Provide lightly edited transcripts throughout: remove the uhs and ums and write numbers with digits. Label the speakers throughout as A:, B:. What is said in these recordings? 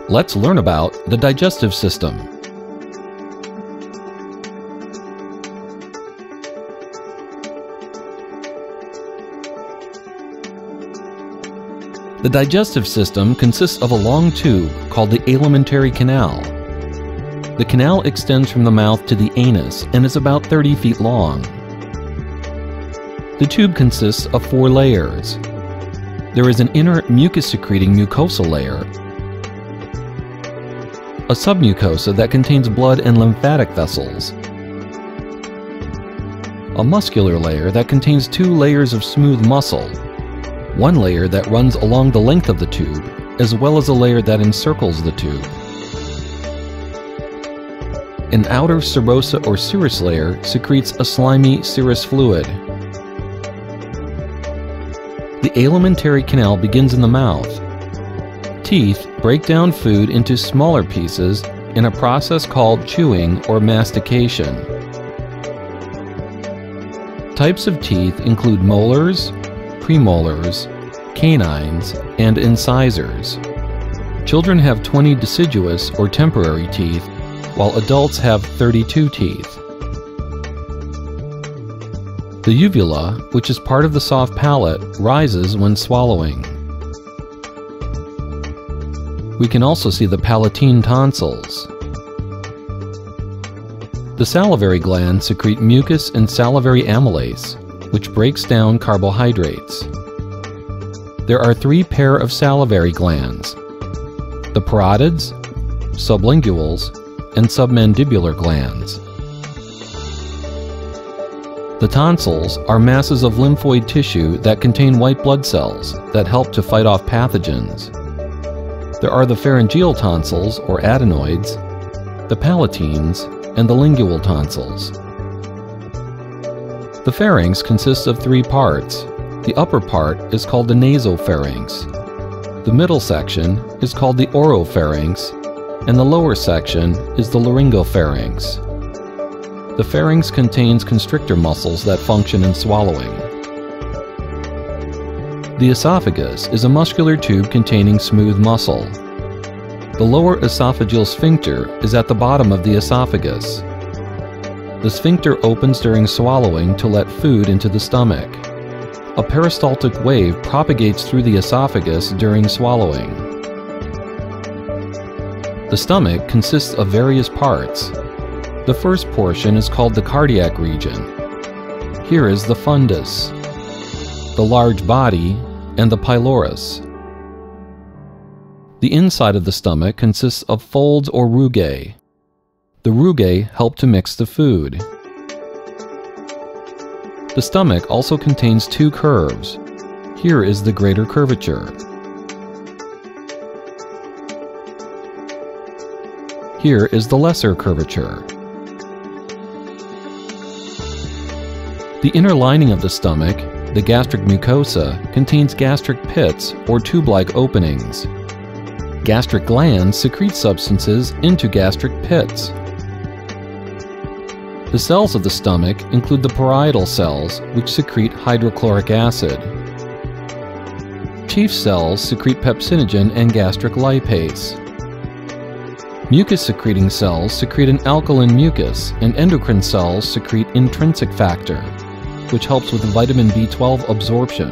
A: Let's learn about the digestive system. The digestive system consists of a long tube called the alimentary canal. The canal extends from the mouth to the anus and is about 30 feet long. The tube consists of 4 layers. There is an inner mucus-secreting mucosal layer, a submucosa that contains blood and lymphatic vessels, a muscular layer that contains 2 layers of smooth muscle, 1 layer that runs along the length of the tube, as well as a layer that encircles the tube. An outer serosa or serous layer secretes a slimy serous fluid. The alimentary canal begins in the mouth. Teeth break down food into smaller pieces in a process called chewing or mastication. Types of teeth include molars, premolars, canines, and incisors. Children have 20 deciduous or temporary teeth, while adults have 32 teeth. The uvula, which is part of the soft palate, rises when swallowing. We can also see the palatine tonsils. The salivary glands secrete mucus and salivary amylase, which breaks down carbohydrates. There are 3 pair of salivary glands: the parotids, sublinguals, and submandibular glands. The tonsils are masses of lymphoid tissue that contain white blood cells that help to fight off pathogens. There are the pharyngeal tonsils, or adenoids, the palatines, and the lingual tonsils. The pharynx consists of 3 parts. The upper part is called the nasopharynx. The middle section is called the oropharynx, and the lower section is the laryngopharynx. The pharynx contains constrictor muscles that function in swallowing. The esophagus is a muscular tube containing smooth muscle. The lower esophageal sphincter is at the bottom of the esophagus. The sphincter opens during swallowing to let food into the stomach. A peristaltic wave propagates through the esophagus during swallowing. The stomach consists of various parts. The first portion is called the cardiac region. Here is the fundus, the large body, and the pylorus. The inside of the stomach consists of folds or rugae. The rugae help to mix the food. The stomach also contains 2 curves. Here is the greater curvature. Here is the lesser curvature. The inner lining of the stomach, the gastric mucosa, contains gastric pits or tube-like openings. Gastric glands secrete substances into gastric pits. The cells of the stomach include the parietal cells, which secrete hydrochloric acid. Chief cells secrete pepsinogen and gastric lipase. Mucus-secreting cells secrete an alkaline mucus, and endocrine cells secrete intrinsic factor, which helps with vitamin B12 absorption.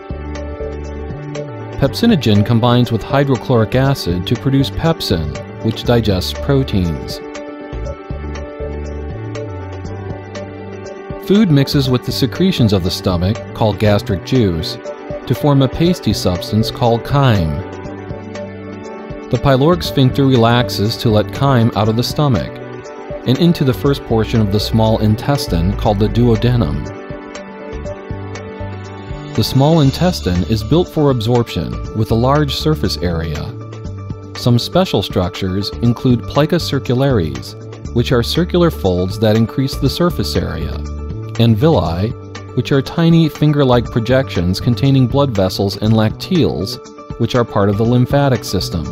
A: Pepsinogen combines with hydrochloric acid to produce pepsin, which digests proteins. Food mixes with the secretions of the stomach, called gastric juice, to form a pasty substance called chyme. The pyloric sphincter relaxes to let chyme out of the stomach and into the first portion of the small intestine called the duodenum. The small intestine is built for absorption with a large surface area. Some special structures include plica circularis, which are circular folds that increase the surface area, and villi, which are tiny finger-like projections containing blood vessels, and lacteals, which are part of the lymphatic system.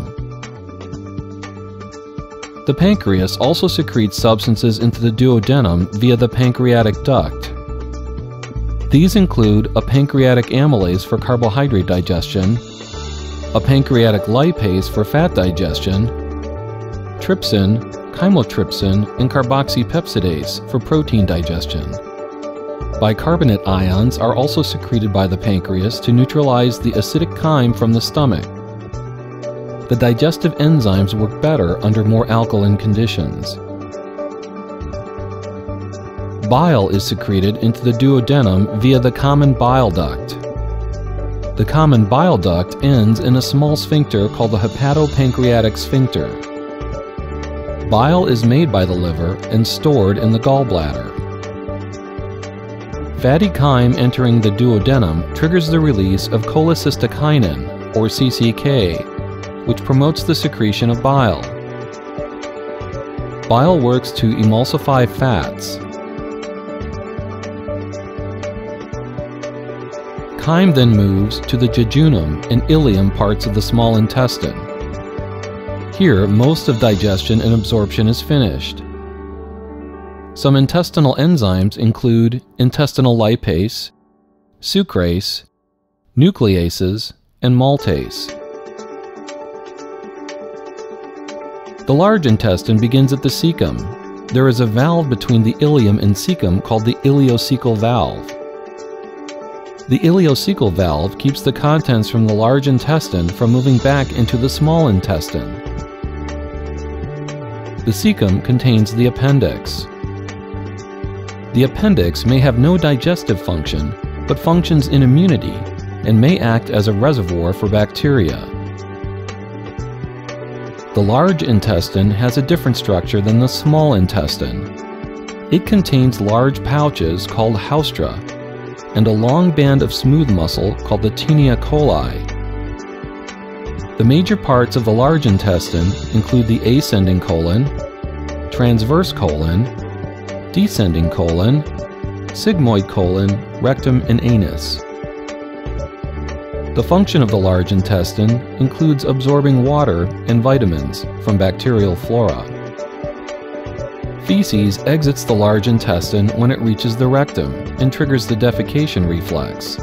A: The pancreas also secretes substances into the duodenum via the pancreatic duct. These include a pancreatic amylase for carbohydrate digestion, a pancreatic lipase for fat digestion, trypsin, chymotrypsin, and carboxypeptidase for protein digestion. Bicarbonate ions are also secreted by the pancreas to neutralize the acidic chyme from the stomach. The digestive enzymes work better under more alkaline conditions. Bile is secreted into the duodenum via the common bile duct. The common bile duct ends in a small sphincter called the hepatopancreatic sphincter. Bile is made by the liver and stored in the gallbladder. Fatty chyme entering the duodenum triggers the release of cholecystokinin, or CCK, which promotes the secretion of bile. Bile works to emulsify fats. Chyme then moves to the jejunum and ileum parts of the small intestine. Here, most of digestion and absorption is finished. Some intestinal enzymes include intestinal lipase, sucrase, nucleases, and maltase. The large intestine begins at the cecum. There is a valve between the ileum and cecum called the ileocecal valve. The ileocecal valve keeps the contents from the large intestine from moving back into the small intestine. The cecum contains the appendix. The appendix may have no digestive function, but functions in immunity and may act as a reservoir for bacteria. The large intestine has a different structure than the small intestine. It contains large pouches called haustra and a long band of smooth muscle called the tinea coli. The major parts of the large intestine include the ascending colon, transverse colon, descending colon, sigmoid colon, rectum, and anus. The function of the large intestine includes absorbing water and vitamins from bacterial flora. Feces exits the large intestine when it reaches the rectum and triggers the defecation reflex.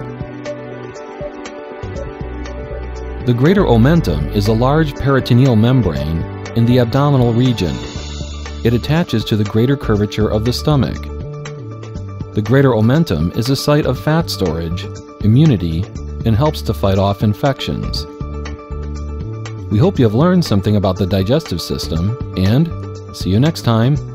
A: The greater omentum is a large peritoneal membrane in the abdominal region. It attaches to the greater curvature of the stomach. The greater omentum is a site of fat storage, immunity, and helps to fight off infections. We hope you have learned something about the digestive system, and see you next time.